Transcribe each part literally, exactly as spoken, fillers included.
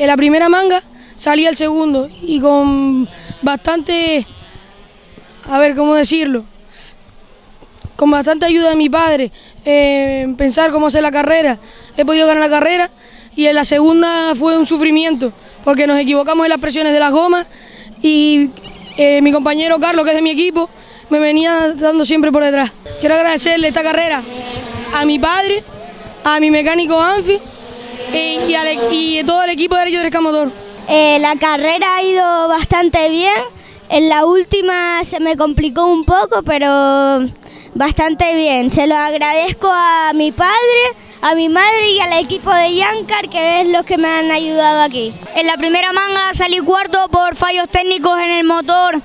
En la primera manga salí al segundo y con bastante, a ver cómo decirlo, con bastante ayuda de mi padre, eh, pensar cómo hacer la carrera, he podido ganar la carrera. Y en la segunda fue un sufrimiento, porque nos equivocamos en las presiones de las gomas y eh, mi compañero Carlos, que es de mi equipo, me venía dando siempre por detrás. Quiero agradecerle esta carrera a mi padre, a mi mecánico Anfi eh, y, al, y todo el equipo de Derecho de Motor. Eh, la carrera ha ido bastante bien, en la última se me complicó un poco, pero bastante bien. Se lo agradezco a mi padre, a mi madre y al equipo de Yancar, que es los que me han ayudado aquí. En la primera manga salí cuarto por fallos técnicos en el motor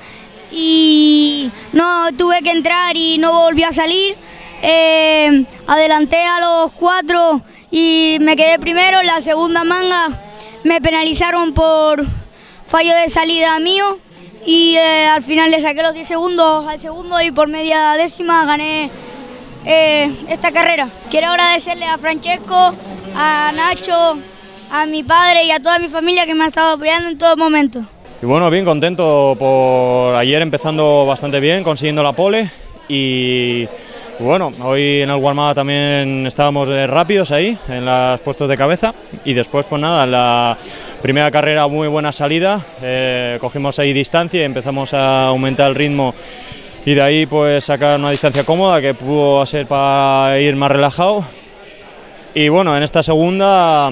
y no tuve que entrar y no volví a salir. Eh, adelanté a los cuatro y me quedé primero. En la segunda manga me penalizaron por fallo de salida mío y eh, al final le saqué los diez segundos al segundo y por media décima gané eh, esta carrera. Quiero agradecerle a Francesco, a Nacho, a mi padre y a toda mi familia que me ha estado apoyando en todo momento. Y bueno, bien contento por ayer empezando bastante bien, consiguiendo la pole y bueno, hoy en el warm-up también estábamos rápidos ahí, en los puestos de cabeza y después pues nada, en la primera carrera muy buena salida, eh, cogimos ahí distancia y empezamos a aumentar el ritmo y de ahí pues sacar una distancia cómoda que pudo ser para ir más relajado y bueno, en esta segunda,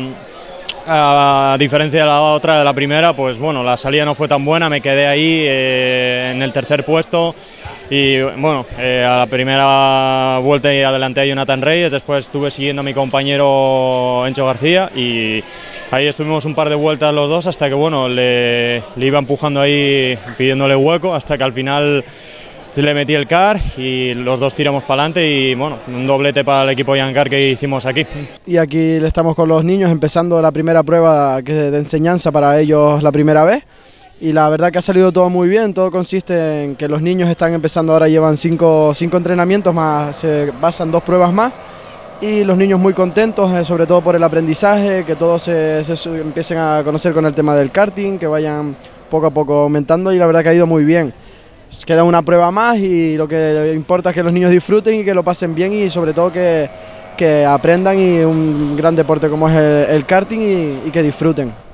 a diferencia de la otra, de la primera, pues bueno, la salida no fue tan buena, me quedé ahí eh, en el tercer puesto y bueno, eh, a la primera vuelta y adelanté a Jonathan Reyes, después estuve siguiendo a mi compañero Encho García y ahí estuvimos un par de vueltas los dos hasta que bueno, le, le iba empujando ahí pidiéndole hueco hasta que al final le metí el car y los dos tiramos para adelante y bueno, un doblete para el equipo Yancar que hicimos aquí. Y aquí estamos con los niños empezando la primera prueba que de enseñanza para ellos la primera vez y la verdad que ha salido todo muy bien. Todo consiste en que los niños están empezando ahora, llevan cinco, cinco entrenamientos más, se basan dos pruebas más y los niños muy contentos, eh, sobre todo por el aprendizaje, que todos se, se empiecen a conocer con el tema del karting, que vayan poco a poco aumentando y la verdad que ha ido muy bien. Queda una prueba más y lo que importa es que los niños disfruten y que lo pasen bien y sobre todo que, que aprendan y un gran deporte como es el, el karting y, y que disfruten.